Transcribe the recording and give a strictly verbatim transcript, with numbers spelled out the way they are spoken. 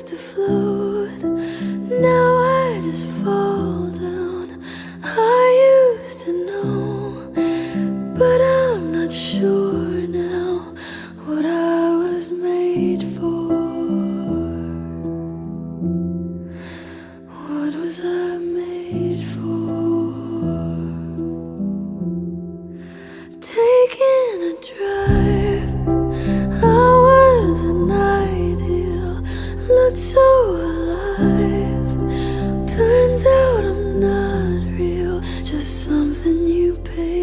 to float. Now I just fall down. I used to know, but I'm not sure now what I was made for. What was I